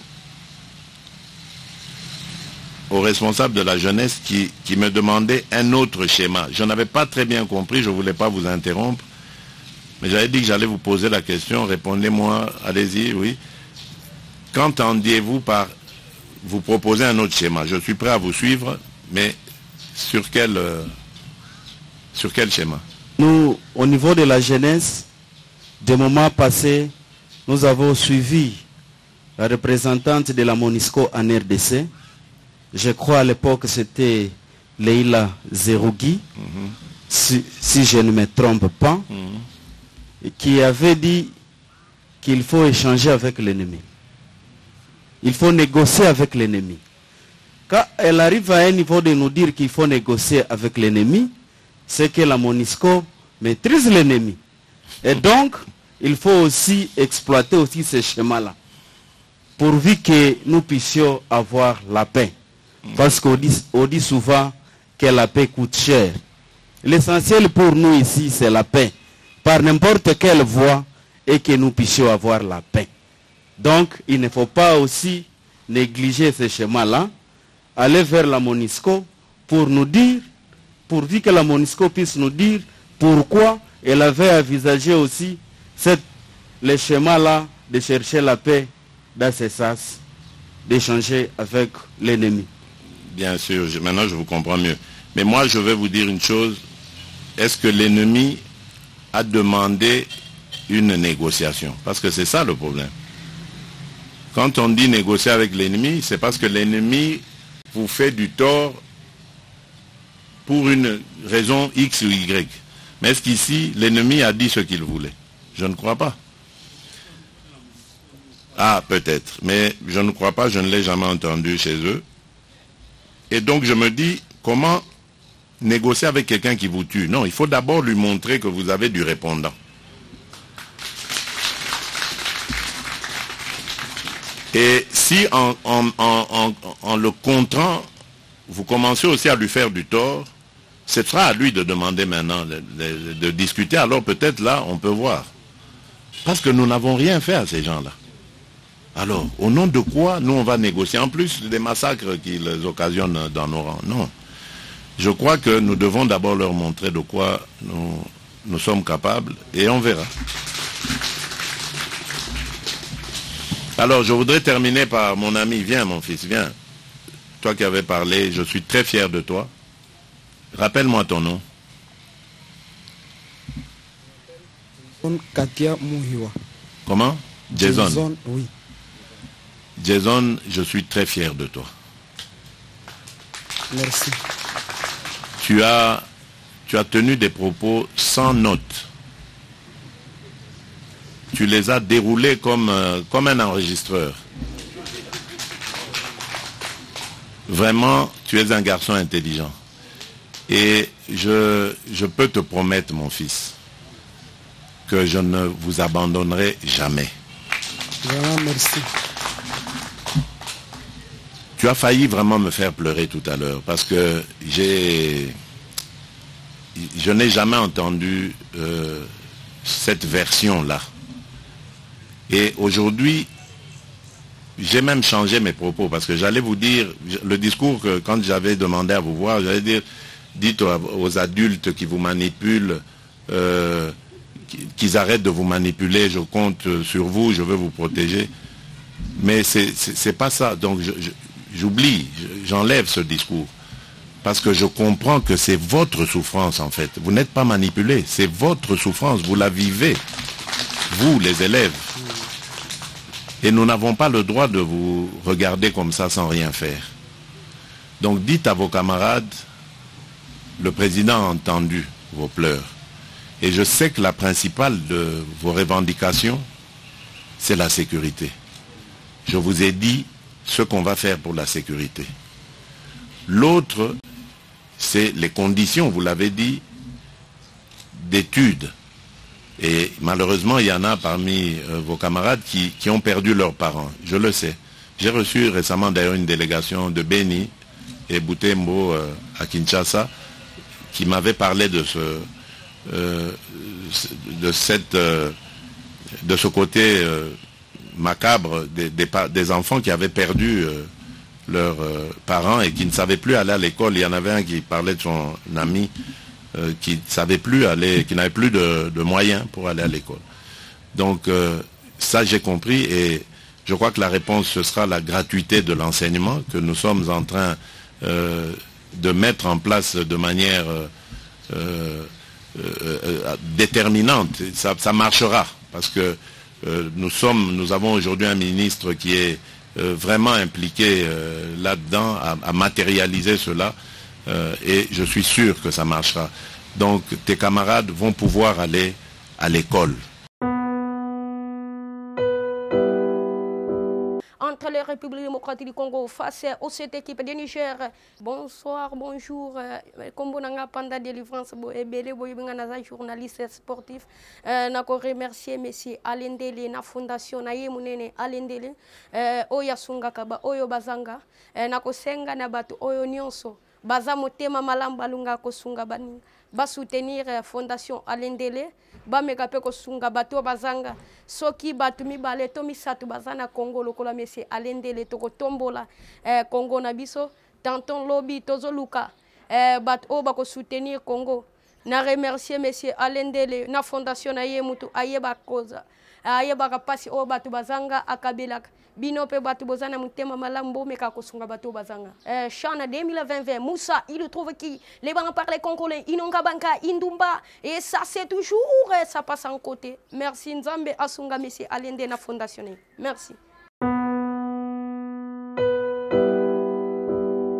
aux responsables de la jeunesse qui me demandaient un autre schéma. Je n'avais pas très bien compris, je ne voulais pas vous interrompre, mais j'avais dit que j'allais vous poser la question, répondez-moi, allez-y, oui. Qu'entendiez-vous par vous proposer un autre schéma? Je suis prêt à vous suivre, mais sur quel schéma?
Nous, au niveau de la jeunesse, des moments passés, nous avons suivi la représentante de la MONUSCO en RDC. Je crois à l'époque c'était Leila Zerougui, si je ne me trompe pas, qui avait dit qu'il faut échanger avec l'ennemi. Il faut négocier avec l'ennemi. Quand elle arrive à un niveau de nous dire qu'il faut négocier avec l'ennemi, c'est que la MONUSCO maîtrise l'ennemi. Et donc, il faut aussi exploiter aussi ce schéma-là, pourvu que nous puissions avoir la paix. Parce qu'on dit souvent que la paix coûte cher. L'essentiel pour nous ici, c'est la paix, par n'importe quelle voie, et que nous puissions avoir la paix. Donc, il ne faut pas aussi négliger ce schéma-là, aller vers la MONUSCO pour nous dire, pourvu que la MONUSCO puisse nous dire pourquoi elle avait envisagé aussi le schéma-là de chercher la paix dans ce sens, d'échanger avec l'ennemi.
Bien sûr, maintenant je vous comprends mieux. Mais moi je vais vous dire une chose, est-ce que l'ennemi a demandé une négociation? Parce que c'est ça le problème. Quand on dit négocier avec l'ennemi, c'est parce que l'ennemi vous fait du tort pour une raison X ou Y. Mais est-ce qu'ici, l'ennemi a dit ce qu'il voulait? Je ne crois pas. Ah, peut-être. Mais je ne crois pas, je ne l'ai jamais entendu chez eux. Et donc je me dis, comment négocier avec quelqu'un qui vous tue? Non, il faut d'abord lui montrer que vous avez du répondant. Et si en le contrant, vous commencez aussi à lui faire du tort, ce sera à lui de demander maintenant de discuter. Alors peut-être là, on peut voir. Parce que nous n'avons rien fait à ces gens-là. Alors, au nom de quoi nous on va négocier? En plus des massacres qu'ils occasionnent dans nos rangs. Non. Je crois que nous devons d'abord leur montrer de quoi nous sommes capables et on verra. Alors, je voudrais terminer par mon ami. Viens, mon fils, viens. Toi qui avais parlé, je suis très fier de toi. Rappelle-moi ton nom.
Katia Muhiwa.
Comment? Jason.
Oui.
Jason, je suis très fier de toi.
Merci.
Tu as tenu des propos sans notes. Tu les as déroulés comme un enregistreur. Vraiment, tu es un garçon intelligent. Et je peux te promettre, mon fils, que je ne vous abandonnerai jamais.
Vraiment, merci.
Tu as failli vraiment me faire pleurer tout à l'heure parce que je n'ai jamais entendu cette version-là. Et aujourd'hui, j'ai même changé mes propos parce que j'allais vous dire, le discours que quand j'avais demandé à vous voir, j'allais dire, dites aux adultes qui vous manipulent, qu'ils arrêtent de vous manipuler, je compte sur vous, je veux vous protéger. Mais c'est pas ça. Donc j'oublie, j'enlève ce discours. Parce que je comprends que c'est votre souffrance en fait. Vous n'êtes pas manipulé, c'est votre souffrance, vous la vivez. Vous, les élèves. Et nous n'avons pas le droit de vous regarder comme ça sans rien faire. Donc dites à vos camarades, le président a entendu vos pleurs. Et je sais que la principale de vos revendications, c'est la sécurité. Je vous ai dit ce qu'on va faire pour la sécurité. L'autre, c'est les conditions, vous l'avez dit, d'études. Et malheureusement, il y en a parmi vos camarades qui ont perdu leurs parents. Je le sais. J'ai reçu récemment d'ailleurs une délégation de Beni et Butembo à Kinshasa qui m'avait parlé de cette de ce côté macabre des enfants qui avaient perdu leurs parents et qui ne savaient plus aller à l'école. Il y en avait un qui parlait de son ami qui ne savait plus aller, qui n'avait plus de moyens pour aller à l'école. Donc ça j'ai compris et je crois que la réponse ce sera la gratuité de l'enseignement que nous sommes en train de mettre en place de manière déterminante. Ça marchera parce que nous avons aujourd'hui un ministre qui est vraiment impliqué là-dedans à matérialiser cela et je suis sûr que ça marchera. Donc tes camarades vont pouvoir aller à l'école.
Entre les Républiques démocratiques du Congo face à cette équipe de Niger. Bonsoir, bonjour. Comme on a pendant délivrance, journaliste sportif. Nako remercier monsieur Alendele na fondation na yemunene Alendele. Oya sunga kaba oyo bazanga. Nako senga na batu oyo nyonso. Baza motema malamba lunga ko sunga bani. Ba soutenir fondation Alendele. Ba mekape ko sunga bato bazanga. Soki batu mibale to misatu bazana Congo lokola monsieur Alendele toko tombola Congo na biso tanton lobby tozo luka bat o bako soutenir Congo na remercier monsieur Alendele na fondation na ye mutu ayeba koza ayeba kapasi o batu bazanga akabelaka bino pe batu bozana mutema malambo meka kosunga batu bazanga Chana 2020 Moussa il trouve qui les bancs parlent congolais inonga banka indumba et ça c'est toujours ça passe en côté merci Nzambe asunga monsieur Alendele na fondation merci.